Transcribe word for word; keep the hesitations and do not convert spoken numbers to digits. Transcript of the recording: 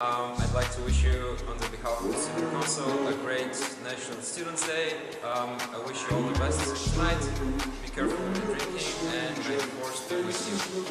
Um, I'd like to wish you, on the behalf of the Student Council, a great National Students' Day. Um, I wish you all the best tonight. Be careful with the drinking, and may the force be with you.